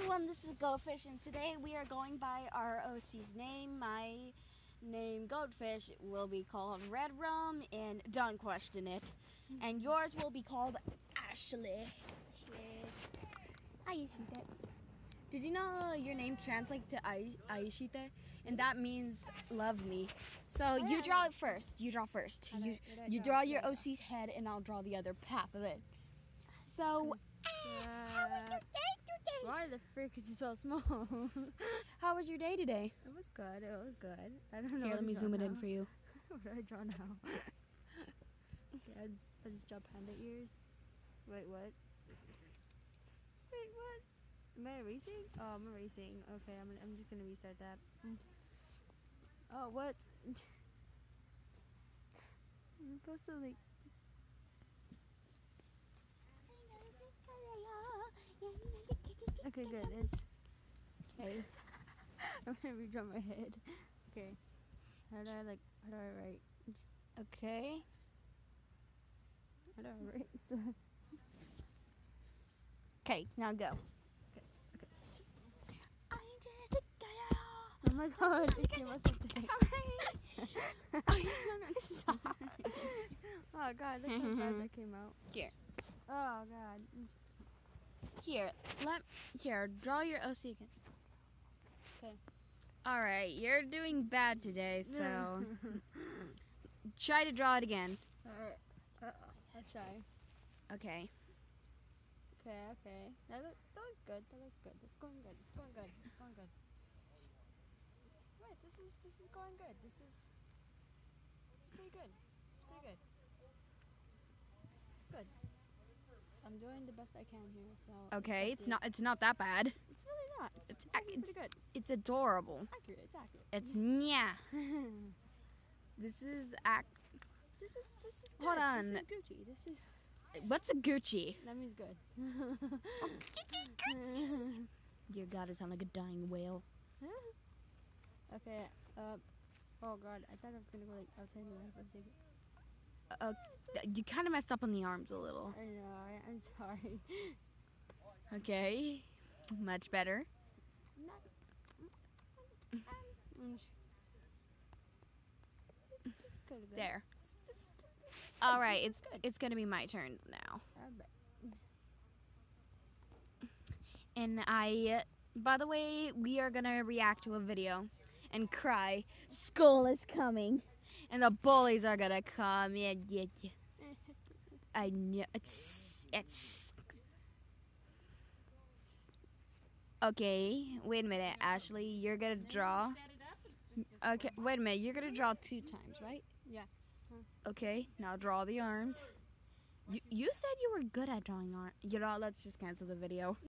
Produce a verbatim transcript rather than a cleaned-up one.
everyone, this is Goldfish, and today we are going by our O C's name. My name, Goldfish, will be called Red Rum, and don't question it. And yours will be called Ashley. Ashley. Aishita. Did you know your name translates to Ai- Aishita? And that means love me. So you draw it first. You draw first. You, you draw your O C's head, and I'll draw the other half of it. So, Uh, why the frick is it so small? how was your day today? It was good. It was good. I don't know. Here, what let me to zoom draw it in now. for you. What do I draw now? Okay, I just, I just draw panda ears. Wait, what? Wait, what? Am I erasing? Oh, I'm erasing. Okay, I'm, I'm just gonna restart that. Oh, what? I'm supposed to like. Okay, good. It's okay. I'm gonna redraw my head. Okay. How do I like? How do I write? Okay. How do I write? So, Okay, now go. oh my god! It came out so today. Oh god, look how bad that came out. Here. Oh god. Here, let here, draw your O C again. Okay. All right, you're doing bad today, so try to draw it again. Alright. Uh, I'll try. Okay. Okay, okay. That, look, that looks good. That looks good. It's going good. It's going good. It's going good. Wait, this is this is going good. This is this is pretty good. This is pretty good. It's good. I'm doing the best I can here. So Okay, it's it. not it's not that bad. It's really not. It's, It's it's actually ac- pretty good. It's It's adorable. accurate. It's accurate. It's yeah. This is ac- This is this is good. Hold on. This is Gucci. This is What's a Gucci? that means good. Dear God, it sounds like a dying whale. Okay. Uh. Oh god, I thought I was gonna go like outside the line for a second. Uh, you kind of messed up on the arms a little. I know. I, I'm sorry. Okay, much better. Not. Um, sh- this, this is good. There. This, this, this is good. All right, This it's is good. it's gonna be my turn now. Alright. And I, by the way, we are gonna react to a video and cry. School is coming, and the bullies are gonna come. Yeah, yeah, yeah. I know it's it's. Okay, wait a minute, Ashley. You're gonna draw. Okay, wait a minute. You're gonna draw two times, right? Yeah. Okay, now draw the arms. You you said you were good at drawing arms. You know, let's just cancel the video.